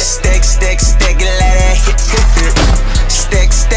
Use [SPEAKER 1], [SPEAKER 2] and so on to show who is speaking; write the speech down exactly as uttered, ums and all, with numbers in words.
[SPEAKER 1] Stick, stick, stick it, let it hit, hit, hit. Stick, stick.